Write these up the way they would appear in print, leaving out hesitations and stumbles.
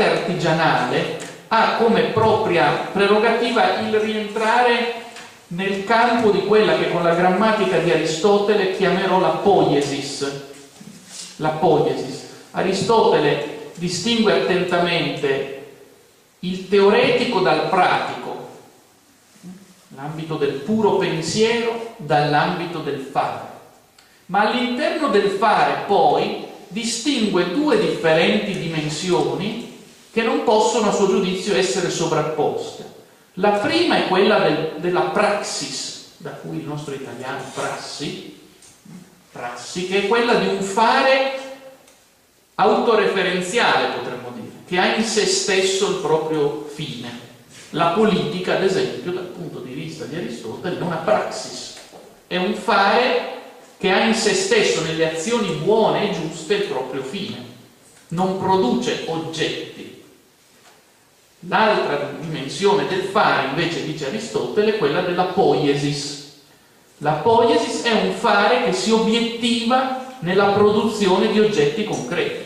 l'arte artigianale ha come propria prerogativa il rientrare nel campo di quella che con la grammatica di Aristotele chiamerò la poiesis. La poiesis. Aristotele distingue attentamente il teoretico dal pratico, l'ambito del puro pensiero dall'ambito del fare. Ma all'interno del fare poi distingue due differenti dimensioni che non possono a suo giudizio essere sovrapposte. La prima è quella della praxis, da cui il nostro italiano prassi, che è quella di un fare autoreferenziale, potremmo dire, che ha in se stesso il proprio fine. La politica, ad esempio, dal punto di vista di Aristotele, è una praxis, è un fare che ha in se stesso, nelle azioni buone e giuste, il proprio fine, non produce oggetti. L'altra dimensione del fare, invece, dice Aristotele, è quella della poiesis. La poiesis è un fare che si obiettiva nella produzione di oggetti concreti.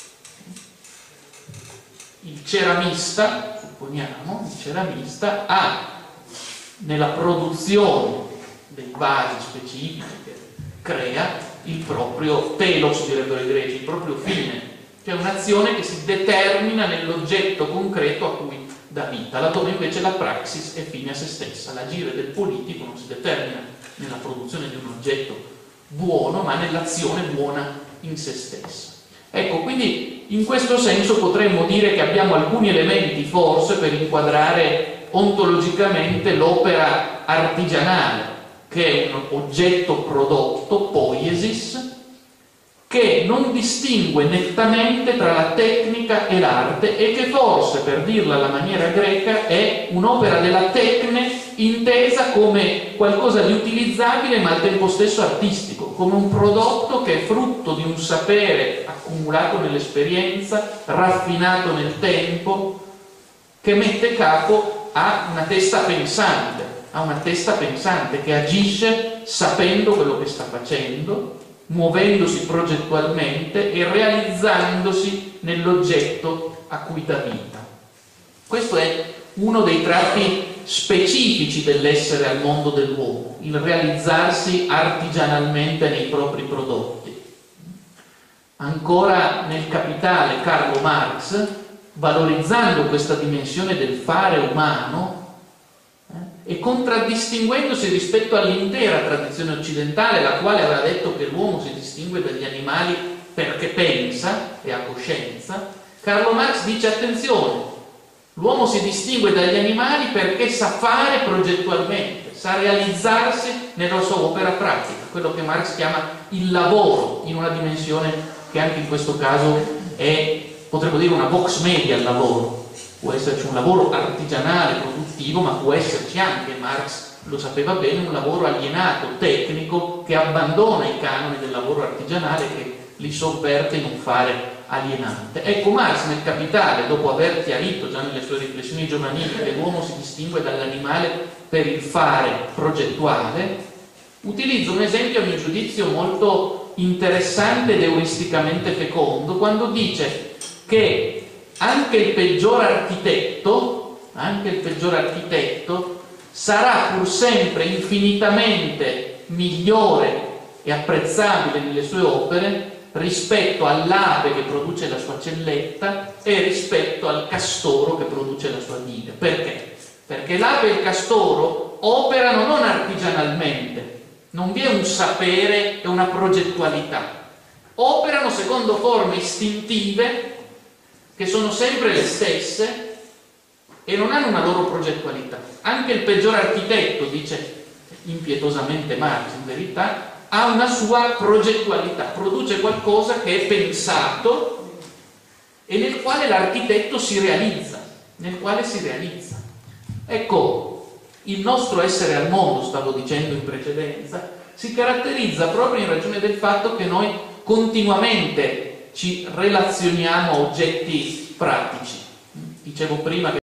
Il ceramista, supponiamo, il ceramista ha nella produzione dei vasi specifici che crea il proprio telos, direbbero i greci, il proprio fine, cioè un'azione che si determina nell'oggetto concreto a cui dà vita, laddove invece la praxis è fine a se stessa. L'agire del politico non si determina nella produzione di un oggetto buono, ma nell'azione buona in se stessa. Ecco, quindi in questo senso potremmo dire che abbiamo alcuni elementi forse per inquadrare ontologicamente l'opera artigianale, che è un oggetto prodotto, poiesis, che non distingue nettamente tra la tecnica e l'arte e che forse, per dirla alla maniera greca, è un'opera della tecne intesa come qualcosa di utilizzabile ma al tempo stesso artistico, come un prodotto che è frutto di un sapere accumulato nell'esperienza, raffinato nel tempo, che mette capo a una testa pensante, che agisce sapendo quello che sta facendo, muovendosi progettualmente e realizzandosi nell'oggetto a cui dà vita. Questo è uno dei tratti specifici dell'essere al mondo dell'uomo, il realizzarsi artigianalmente nei propri prodotti. Ancora nel Capitale, Carlo Marx, valorizzando questa dimensione del fare umano e contraddistinguendosi rispetto all'intera tradizione occidentale, la quale aveva detto che l'uomo si distingue dagli animali perché pensa e ha coscienza, Carlo Marx dice: attenzione, l'uomo si distingue dagli animali perché sa fare progettualmente, sa realizzarsi nella sua opera pratica, quello che Marx chiama il lavoro, in una dimensione che anche in questo caso è, potremmo dire, una vox media al lavoro. Può esserci un lavoro artigianale, produttivo, ma può esserci anche, Marx lo sapeva bene, un lavoro alienato, tecnico, che abbandona i canoni del lavoro artigianale, che li sovverte in un fare alienante. Ecco, Marx nel Capitale, dopo aver chiarito già nelle sue riflessioni giovanili che l'uomo si distingue dall'animale per il fare progettuale, utilizza un esempio a mio giudizio molto interessante ed euristicamente fecondo, quando dice che anche il peggior architetto sarà pur sempre infinitamente migliore e apprezzabile nelle sue opere rispetto all'ape che produce la sua celletta e rispetto al castoro che produce la sua diga. Perché? Perché l'ape e il castoro operano non artigianalmente, non vi è un sapere e una progettualità, operano secondo forme istintive che sono sempre le stesse e non hanno una loro progettualità. Anche il peggior architetto, dice impietosamente Marx, in verità, ha una sua progettualità, produce qualcosa che è pensato e nel quale l'architetto si realizza, Ecco, il nostro essere al mondo, stavo dicendo in precedenza, si caratterizza proprio in ragione del fatto che noi continuamente ci relazioniamo a oggetti pratici. Dicevo prima che